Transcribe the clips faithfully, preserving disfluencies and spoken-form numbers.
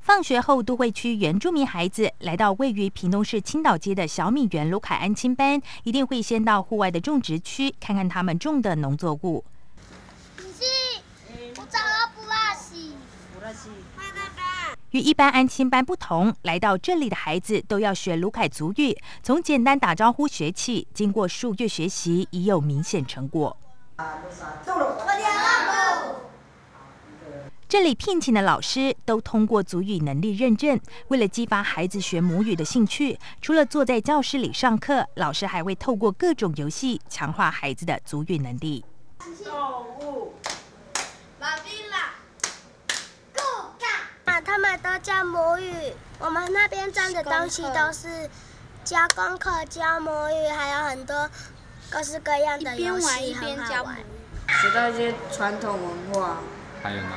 放学后，都会区原住民孩子来到位于屏东市青岛街的小米园卢凯安亲班，一定会先到户外的种植区看看他们种的农作物。与一般安亲班不同，来到这里的孩子都要学卢凯族语，从简单打招呼学起，经过数月学习，已有明显成果。这里聘请的老师都通过族语能力认证。为了激发孩子学母语的兴趣，除了坐在教室里上课，老师还会透过各种游戏强化孩子的族语能力。 他们都教母语，我们那边种的东西都是教功课、教母语，还有很多各式各样的游戏，很好玩。 学到一些传统文化。 还有呢？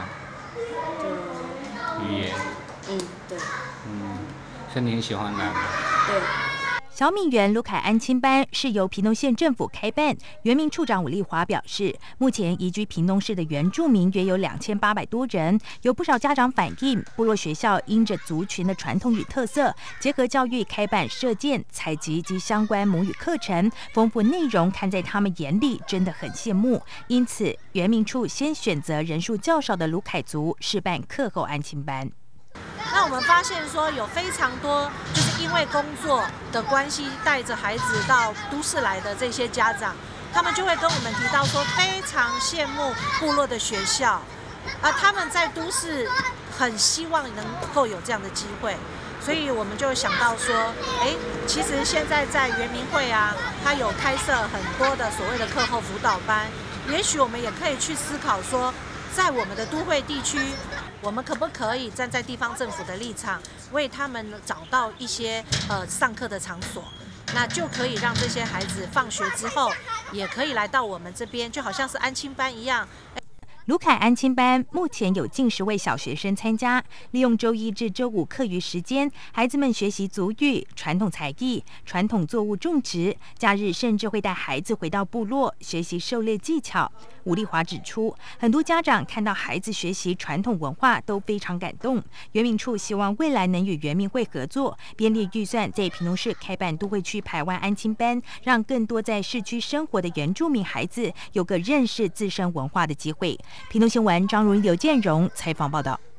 就语言。 嗯，对。 嗯，所以你很喜欢哪个？ 对。 小米园卢凯安亲班是由屏东县政府开办，原民处长伍丽华表示，目前移居屏东市的原住民约有两千八百多人，有不少家长反映，部落学校因着族群的传统与特色，结合教育开办射箭、采集及相关母语课程，丰富内容，看在他们眼里真的很羡慕。因此，原民处先选择人数较少的卢凯族试办课后安亲班。 那我们发现说，有非常多就是因为工作的关系，带着孩子到都市来的这些家长，他们就会跟我们提到说，非常羡慕部落的学校，啊，他们在都市很希望能够有这样的机会，所以我们就想到说，哎，其实现在在原民会啊，它有开设很多的所谓的课后辅导班，也许我们也可以去思考说，在我们的都会地区，我们可不可以站在地方政府的立场，为他们找到一些呃上课的场所，那就可以让这些孩子放学之后，也可以来到我们这边，就好像是安亲班一样。 卢凯安亲班目前有近十位小学生参加，利用周一至周五课余时间，孩子们学习族语、传统才艺、传统作物种植，假日甚至会带孩子回到部落学习狩猎技巧。伍丽华指出，很多家长看到孩子学习传统文化都非常感动。原民处希望未来能与原民会合作，编列预算在屏东市开办都会区排湾安亲班，让更多在市区生活的原住民孩子有个认识自身文化的机会。屏东新闻张如刘建荣采访报道。